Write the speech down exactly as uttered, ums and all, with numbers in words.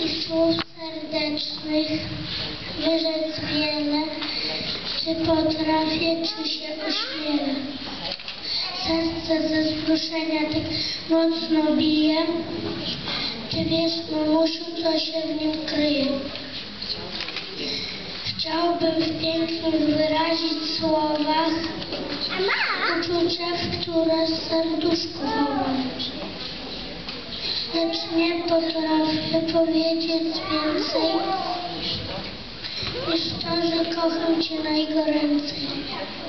i słów serdecznych wyrzec wiele, czy potrafię, czy się ośmielę. Serce ze wzruszenia tak mocno bije, czy wiesz, mamusiu, co się w nim kryje? Chciałbym w pięknych wyrazić słowach uczucia, w które serduszko chowam. Lecz nie potrafię powiedzieć więcej niż to, że kocham Cię najgoręcej.